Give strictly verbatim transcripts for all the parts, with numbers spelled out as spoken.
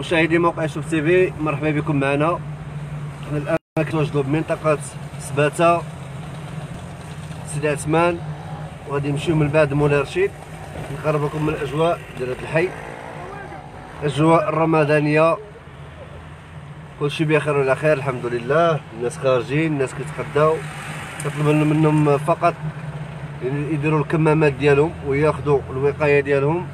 مشاهدي موقع شوف تيفي، مرحبا بكم معنا. حنا الان كنتواجدوا بمنطقه سباته سيدي عثمان، وغادي نمشيو من بعد مولاي رشيد نقرب لكم من الاجواء ديال هذا الحي، الاجواء الرمضانيه. كلشي بخير وعلى خير الحمد لله. الناس خارجين، الناس كيتغداو، كطلب منهم فقط يديروا الكمامات ديالهم وياخذوا الوقايه ديالهم.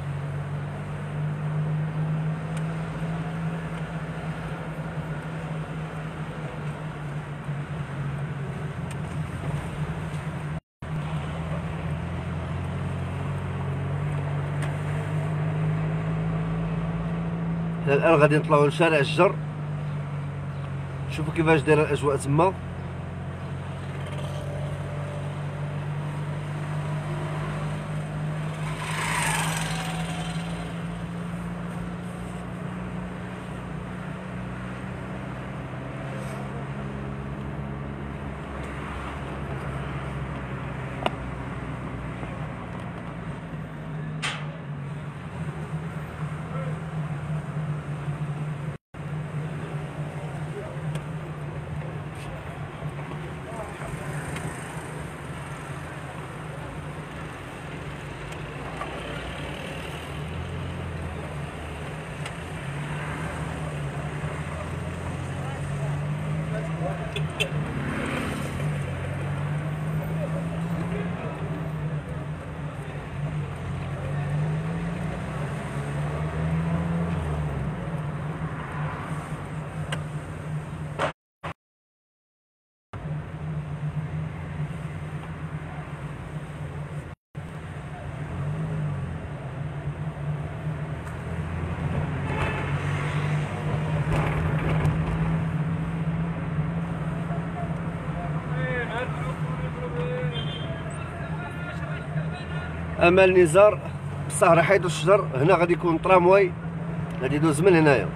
حنا الان غادي نطلعوا لشارع الجر، شوفوا كيفاش دايره الاجواء تما. امال نزار بصح راه حيدوا الشجر. هنا غادي يكون طرامواي غادي يدوز من هنايا.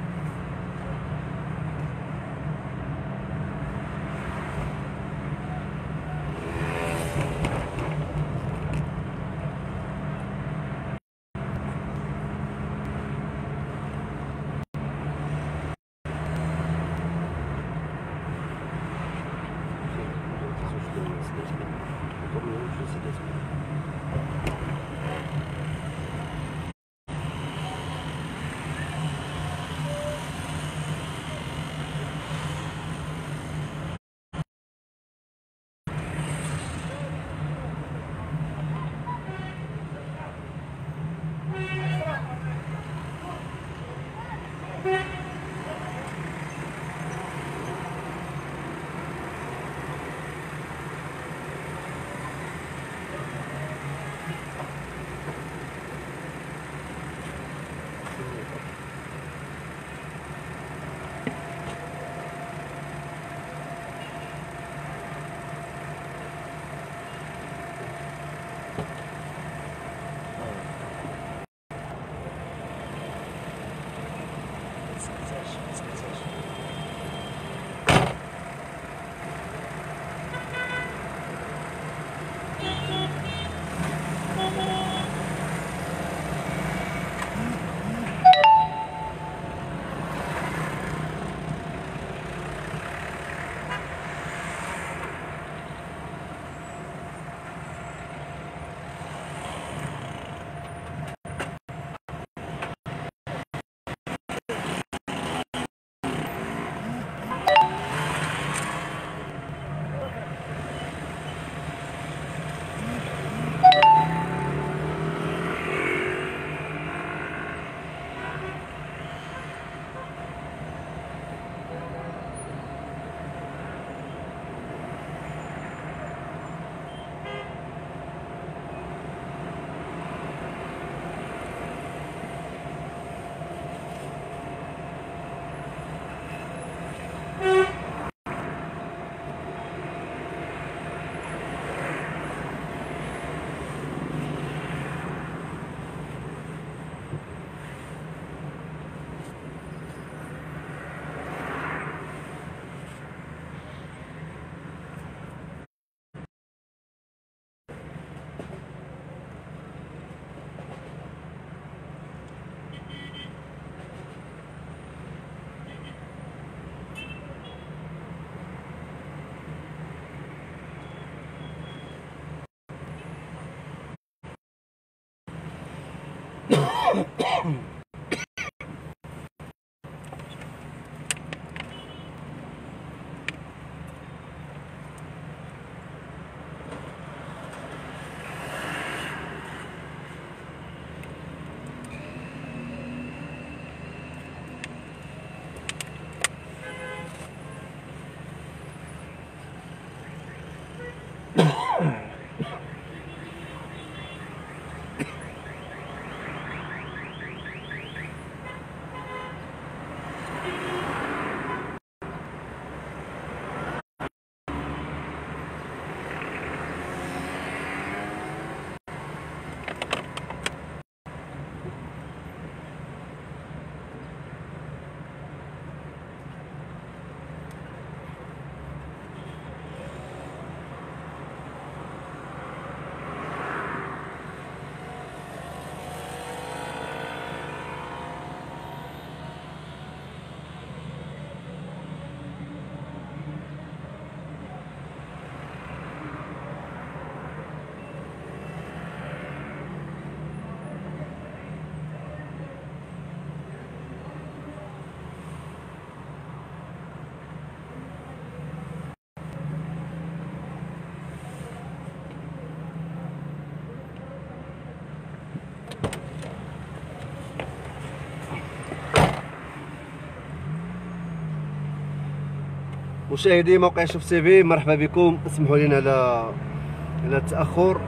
مشاهدي موقع شوف تي في، مرحبا بكم. اسمحوا لنا على على التاخر.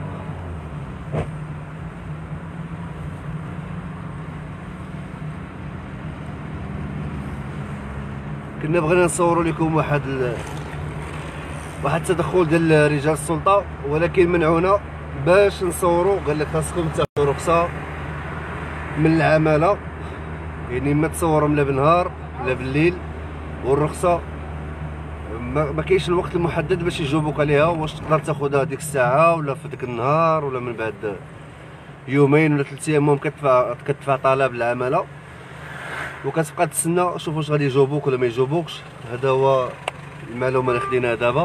كنا بغينا نصوروا لكم واحد ال... واحد التدخل ديال رجال السلطه، ولكن منعونا باش نصوروا. قال لك خاصكم تاخذوا رخصه من العماله، يعني ما تصوروا لا بالنهار لا بالليل، والرخصه ما, ما كاينش الوقت المحدد باش يجاوبوك عليها، واش تقدر تاخذها ديك الساعه ولا في ديك النهار ولا من بعد يومين ولا ثلاث ايام. المهم كتدفع كتدفع طلب العماله وكتبقى تسنى شوف واش غادي يجاوبوك ولا ما يجاوبوكش. هذا هو المعلومه اللي خديناها دابا.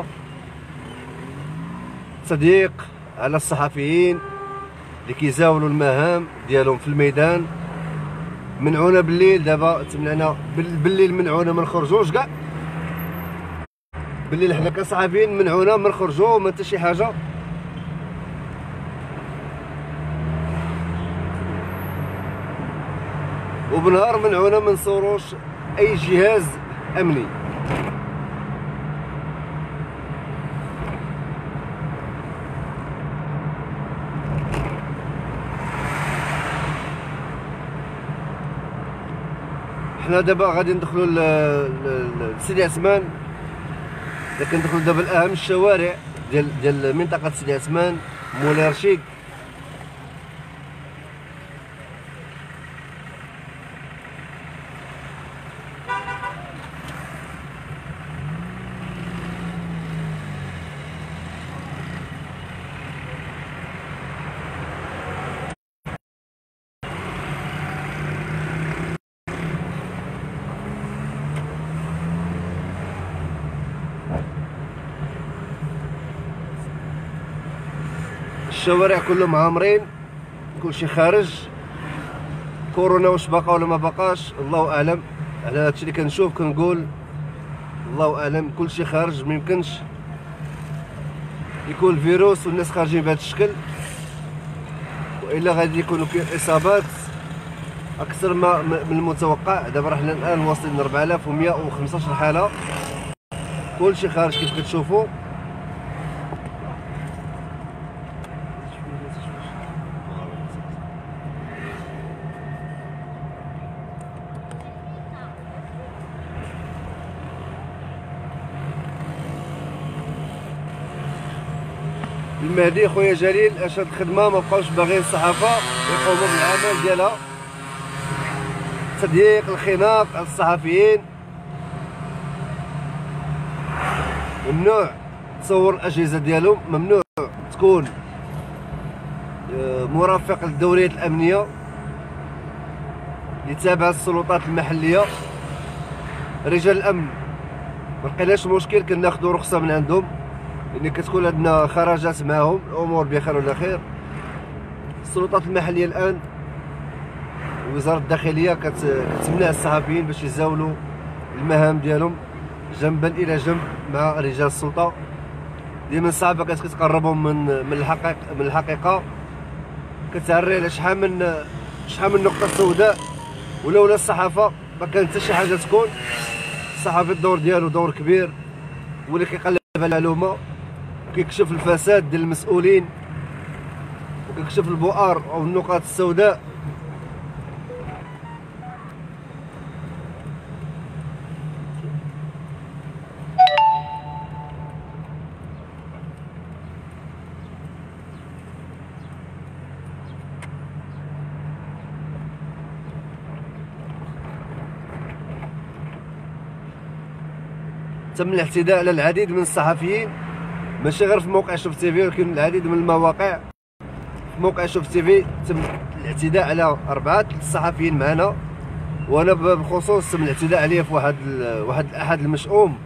تضييق على الصحفيين اللي كيزاولوا المهام ديالهم في الميدان. منعونا بالليل، دابا تمنعنا بالليل، منعونا ما نخرجوش كاع بالليل. حنا كصحفيين منعونا ما نخرجوا ما حتى شي حاجه. وبنهار منعونا ما نصوروش اي جهاز امني. حنا دابا غادي ندخلوا لسيدي عثمان، لكن ندخلوا دابا لاهم الشوارع ديال ديال منطقه سيدي عثمان، مولاي رشيد. الشوارع كلهم عامرين، كلشي خارج. كورونا واش باقا ولا ما باقاش الله اعلم. على هادشي اللي كنشوف كنقول الله اعلم. كلشي خارج، ميمكنش يكون الفيروس والناس خارجين بهذا الشكل، والا غادي يكونوا كاين اصابات اكثر ما من المتوقع. دابا راه حنا الان واصلين ل أربعة آلاف ومئة وخمسطاش حاله. كلشي خارج كيف كتشوفوا. المهدي خويا جليل اشاد خدمه، ما بقاوش باغيين الصحافه يقوموا بالعمل ديالها. تضييق الخناق على الصحفيين، ممنوع تصور الاجهزه ديالهم، ممنوع تكون مرافق للدوريات الامنيه اللي تابعه السلطات المحليه. رجال الامن ما لقيناش مشكل، كناخذوا رخصه من عندهم، لان كتكون عندنا خرجات معاهم، الامور بخير ولا خير. السلطات المحليه الان وزاره الداخليه كتمنع الصحفيين باش يزاولوا المهام ديالهم جنبا الى جنب مع رجال السلطه. ديما صعبه كتقربهم من من الحقيقه من الحقيقه. كتعري على شحال من شحال من نقطه سوداء، ولولا الصحافه ما كانت حتى شي حاجه تكون. الصحافي الدور ديالو دور كبير، هو اللي كيقلب على المعلومه وكيكشف الفساد ديال المسؤولين وكيكشف البؤر او النقاط السوداء. تم الاعتداء على العديد من الصحفيين، ماشي غير في موقع شوف تي في، ولكن العديد من المواقع. في موقع شوف تي في تم الاعتداء على أربعة الصحفيين معنا، وانا بالخصوص تم الاعتداء عليا في واحد واحد الاحد المشؤوم.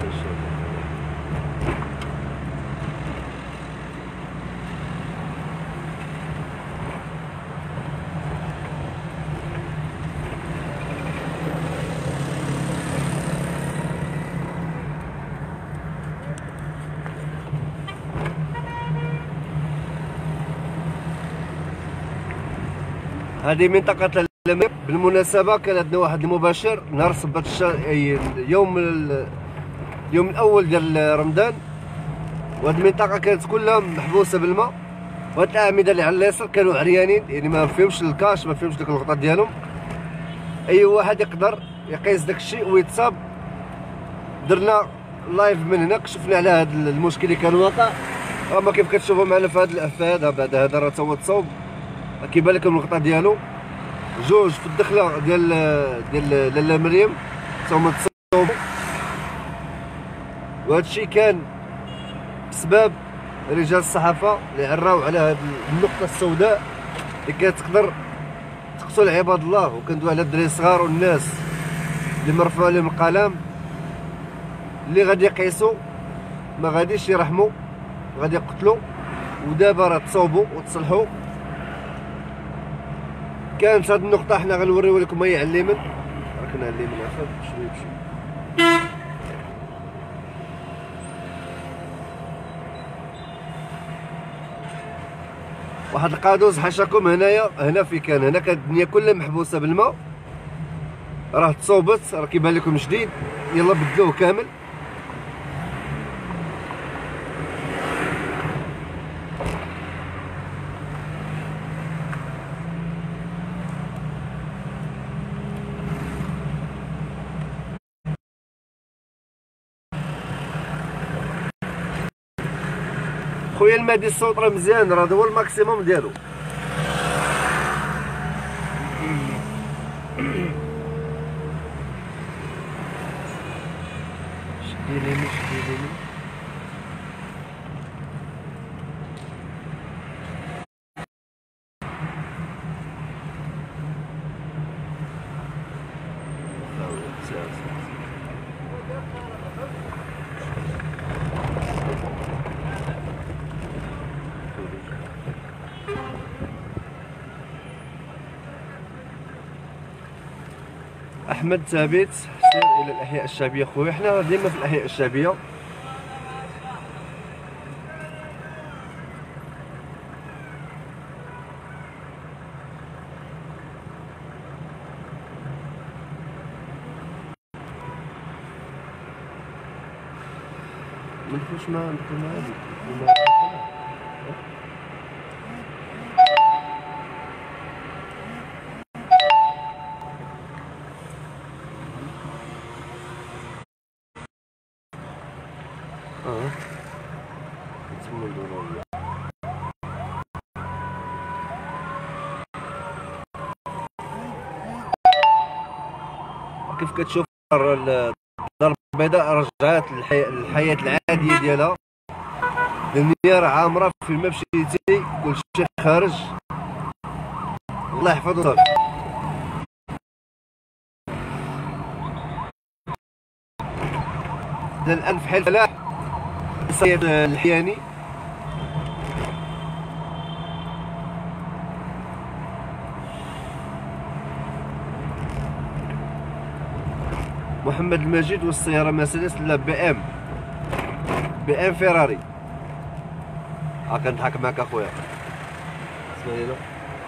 هذه منطقة المغرب. بالمناسبة كان عندنا واحد المباشر نهار سبت الشهر، يوم اليوم الأول ديال رمضان، وهاد المنطقة كانت كلها محبوسة بالماء، وهاد الأعمدة اللي على اليسار كانوا عريانين، يعني ما فيهمش الكاش، ما فيهمش ديك الغطاء ديالهم. أي واحد يقدر يقيس داك الشيء ويتصاب. درنا لايف من هنا، كشفنا على هاد المشكل اللي كان واقع. راه كيف كتشوفوا معنا في هاد في هذا بعد هذا راه تا هو تصوب، كيبان لكم الغطاء ديالو. جوج في الدخله ديال ديال لاله مريم تا هما تصوبوا، وهذا الشيء كان بسبب رجال الصحافه اللي عراو على هذه النقطه السوداء اللي كتقدر تقتل عباد الله. وكندوي على الدراري الصغار والناس اللي مرفوع عليهم القلم، اللي غادي يقيسوا ما غاديش يرحموا، غادي يقتلوا. ودابا راه تصوبوا وتصلحوا. كانت هذه النقطة حنا غنوريو لكم هي على اليمين، راه كنا على اليمين اخر شويه بشويه. واحد القادوز حاشاكم هنايا، هنا في كان هنا كانت الدنيا كلها محبوسة بالماء، راه تصوبت، راه كيبان لكم جديد، يلا بدلوه كامل. خويا الماء ديال الصوت راه مزيان، راه هذا هو الماكسيموم ديالو. شدي ليمي شدي ليمي. احمد ثابت، سير الى الاحياء الشعبيه. خويا حنا ديما في الاحياء الشعبيه. منفوش ما عندكم هادي اه تسمى الدورة. كيف كتشوف الدار البيضاء رجعت للحياة العادية ديالها. الدنيا راه عامرة، في ما مشيتي كلشي خارج. الله يحفظو صافي. الآن في حال الفلاح السيد الحياني محمد المجيد والسيارة مرسيدس لا بي ام بي ام فيراري. ها كنضحك معاك اخويا، اسمعني له.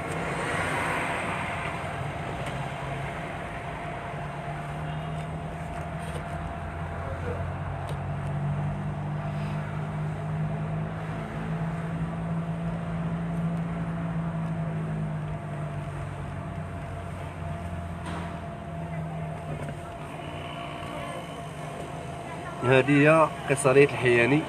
هذه هي قصرية الحياني.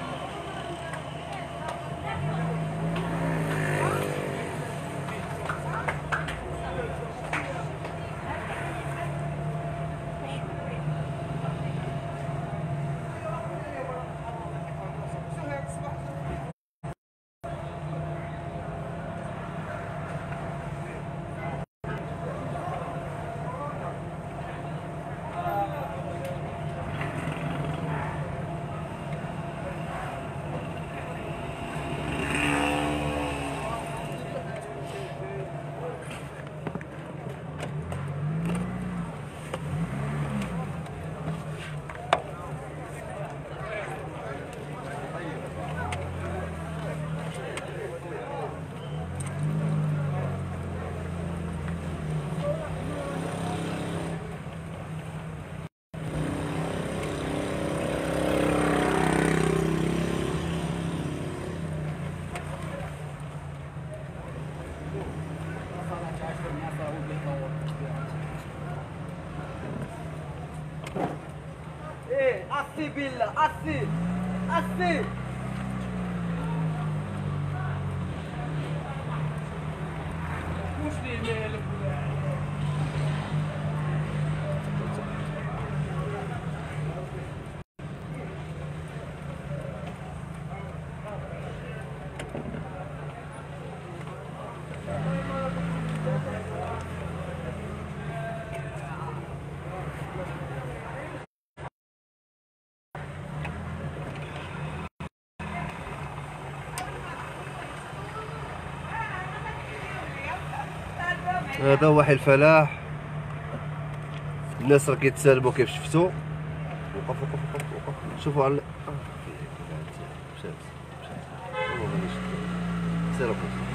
بالله اسي اسي واش ليه مالك هذا هو حي الفلاح. الناس راه كيتسالموا كيف شفتوا. وقف وقف وقف وقف شوفوا على مشات مشات سير وقف.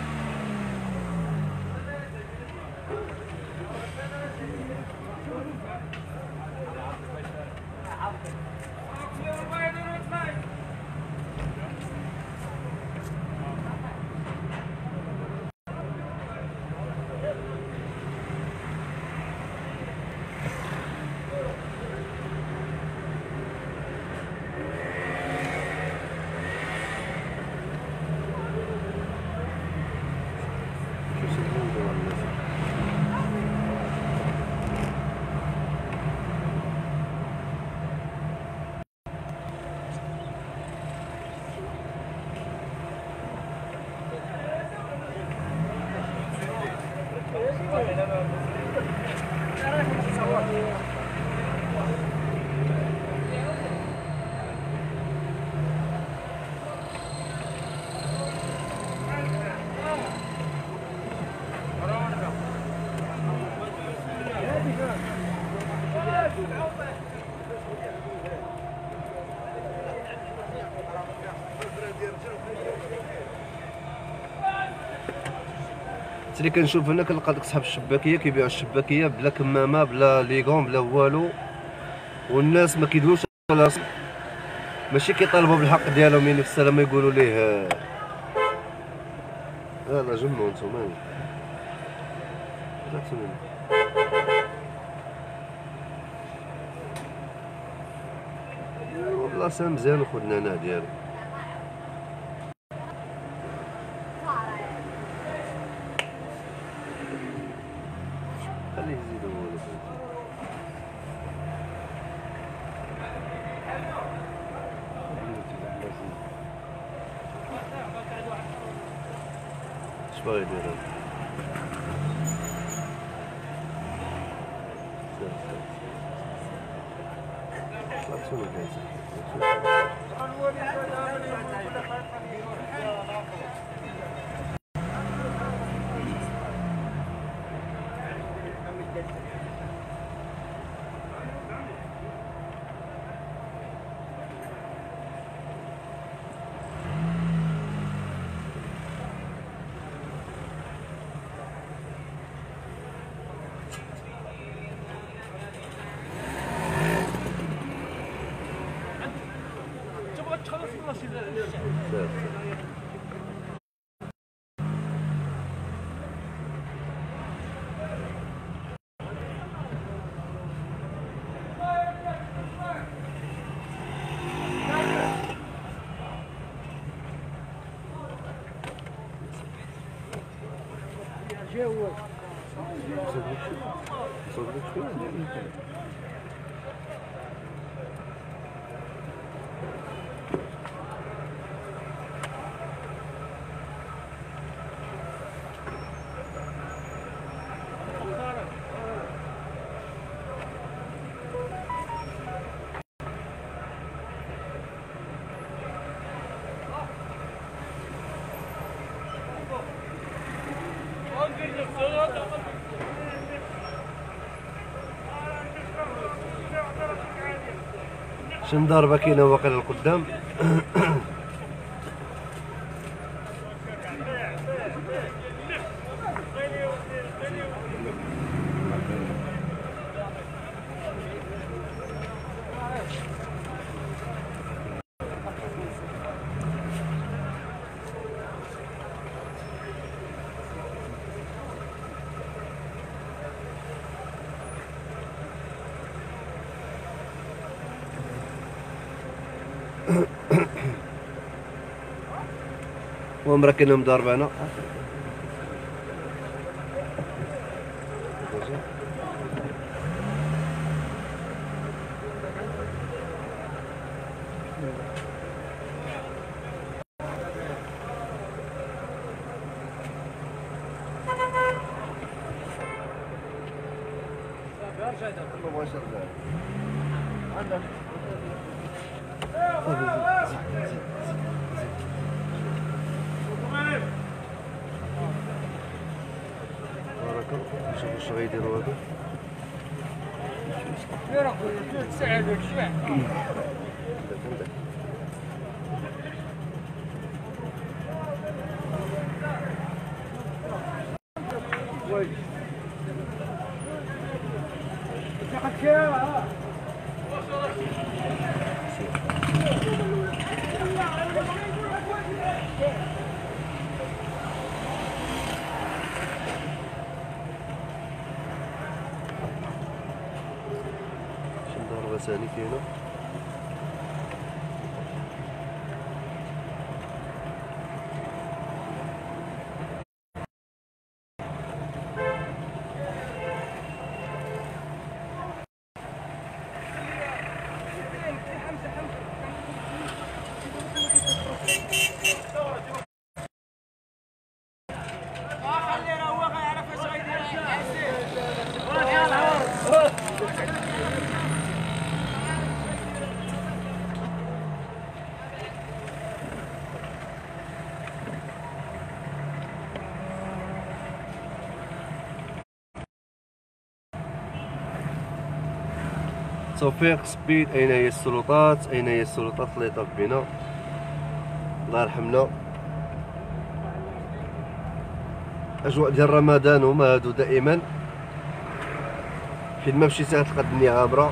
اللي كنشوف هنا كنلقى داك صحاب الشباكيه كيبيعوا الشباكيه بلا كمامه بلا ليغون بلا والو، والناس ما كيدويوش على راسهم، ماشي كيطالبوا بالحق ديالهم. يعني في السلامه يقولوا ليه يلاه جمعوا نتوما بلاصه مزيان وخدنا هنا ديالو. خليه يزيدو هو اش باغي يدير هذا؟ شن ضربة كاينة واقيلا القدام. المهم راه كاينه مضاربانه. نشوف واش غيديروا هادو. ضربة ثاني كاينة. توفيق سبيد، أين هي السلطات؟ أين هي السلطات اللي طاف بنا؟ الله يرحمنا. أجواء ديال رمضان هما هادو دائما، فين ما مشيتي غتلقى الدنيا عامرة.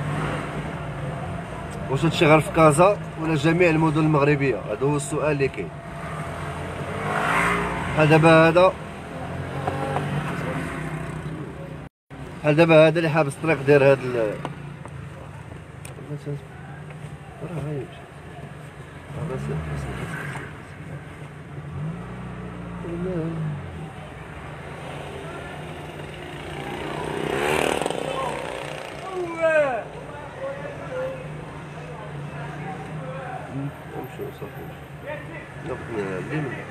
واش هادشي غير في كازا ولا جميع المدن المغربية؟ هذا هو السؤال اللي كاين. بحال دابا هذا بحال دابا هذا اللي حابس الطريق داير هاد ال راه غايمشي. بس بس نمشيو صافي ناخذ اللي من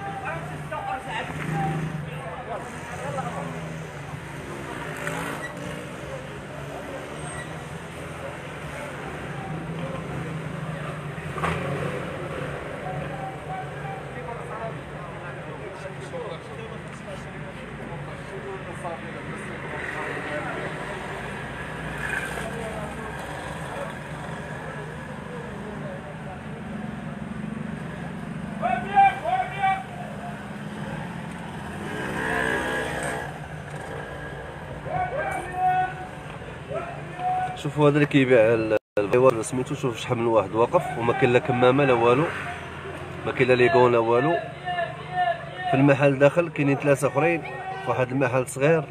شوفوا هذا اللي كيبيع الغيوار سميتو. شوف شحال من واحد واقف وما كاين لا كمامه لا والو، ما كاين لا ليغون لا والو. في المحل داخل كاينين ثلاثه اخرين في واحد المحل صغير.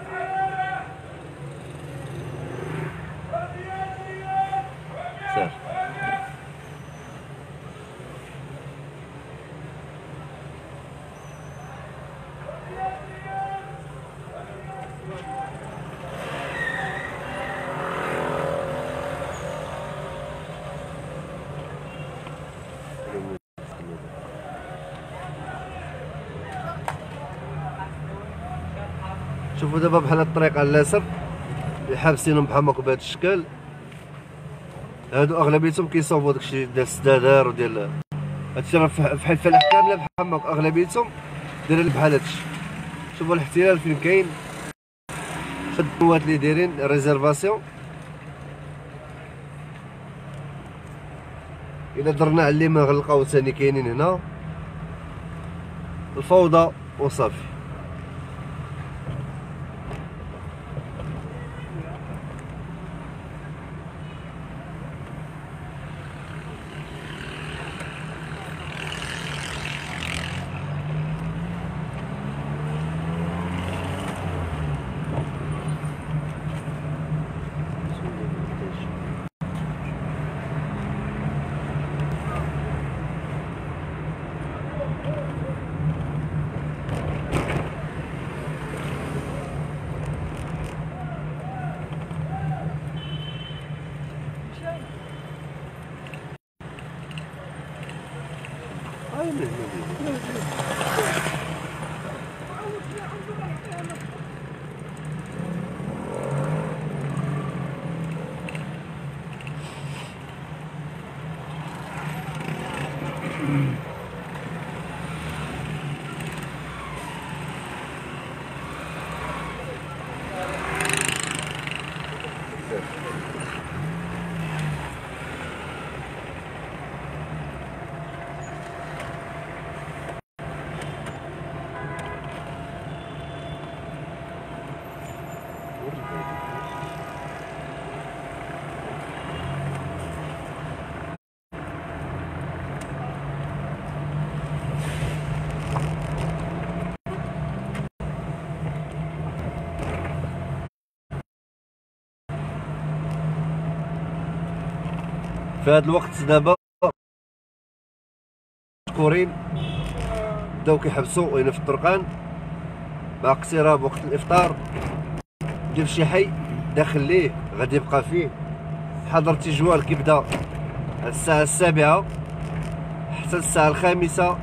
سير شوفوا دابا بحال هاد الطريق على اليسار اللي حابسينهم بحال هكا بهذا الشكل. هادو اغلبيتهم كيصوبوا داكشي ديال السدادر وديال هادشي، راه بحال الفلاح كامله بحال هكا اغلبيتهم دايرين بحال هادشي. شوفوا الاحتلال فين كاين، هاد النوات اللي دايرين ريزيرفاسيون. الا درنا على اللي ما غنلقاو ثاني كاينين هنا الفوضى وصافي. هاي من هنا. في هذا الوقت دابا مشكورين بداو كيحبسوا هنا في الطرقان مع اقتراب وقت الافطار ديال شي حي داخل ليه غادي يبقى فيه حظر التجوال كيبدا الساعه السابعه حتى الساعه الخامسه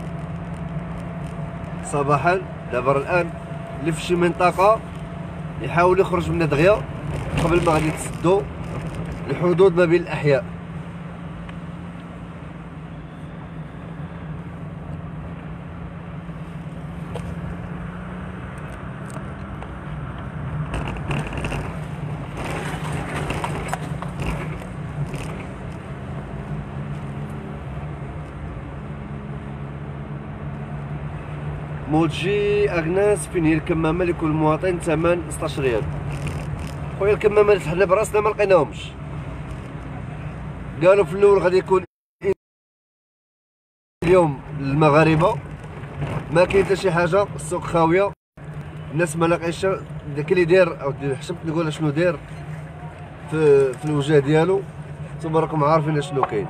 صباحا. دابا الان اللي في شي منطقه يحاول يخرج من دغيا قبل ما غادي يتسدوا الحدود ما بين الاحياء. موتجي اغناس فين هي الكمامه لكل مواطن ثمن ستاش ريال. خويا الكمامه اللي حنا براسنا ما لقيناهمش، قالوا في الاول غادي يكون اليوم للمغاربه، ما كاين حتى شي حاجه، السوق خاويه، الناس ما لاقيش داك اللي داير او حسبت نقول شنو داير في في الوجه ديالو. نتوما راكم عارفين شنو كاين.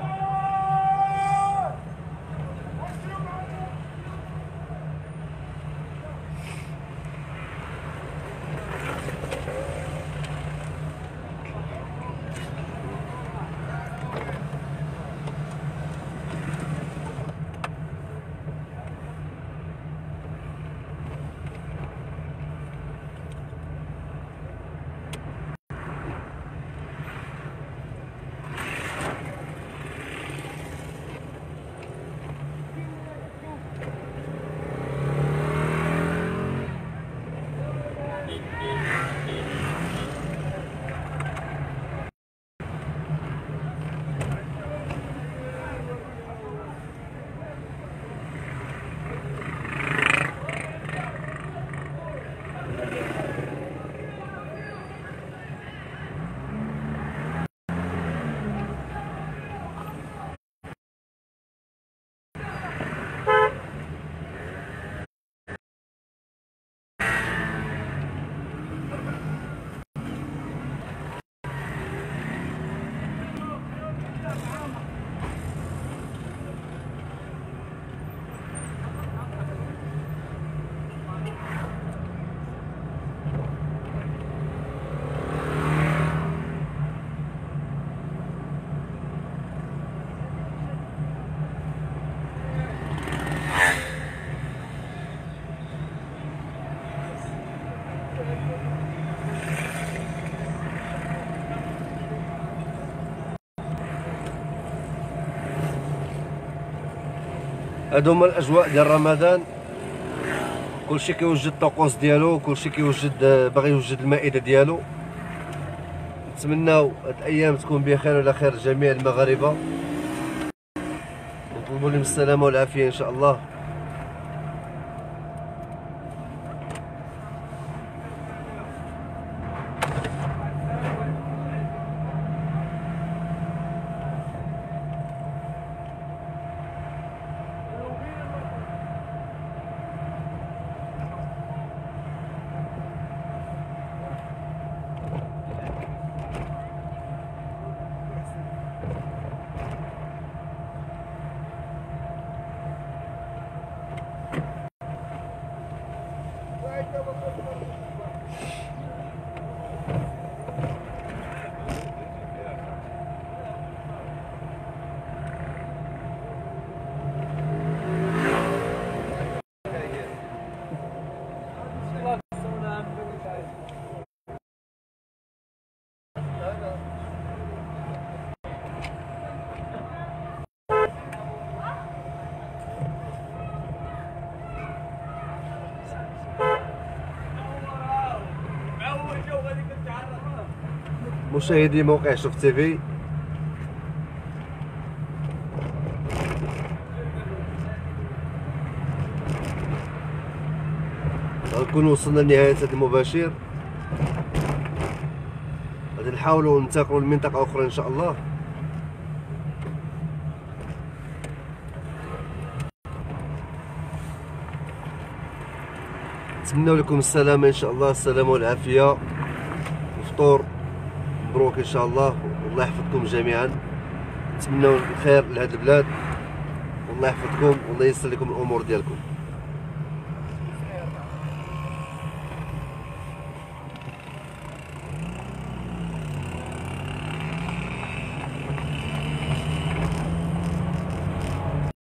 هادو هما الاجواء ديال رمضان، كلشي كيوجد الطقوس ديالو، كلشي كيوجد باغي يوجد المائده ديالو. نتمناو هاد الايام تكون بخير وعلى خير جميع المغاربه، نطلبوا لهم السلامه والعافيه ان شاء الله. مشاهدي موقع شوف تيفي، غنكون وصلنا لنهاية هذا المباشر. غادي نحاولوا ننتقلوا لمنطقة أخرى إن شاء الله. نتمنوا لكم السلامة إن شاء الله، السلامة والعافية، وفطور مبروك إن شاء الله، والله يحفظكم جميعا. نتمنوا الخير لهاد البلاد، والله يحفظكم والله ييسر لكم الأمور ديالكم.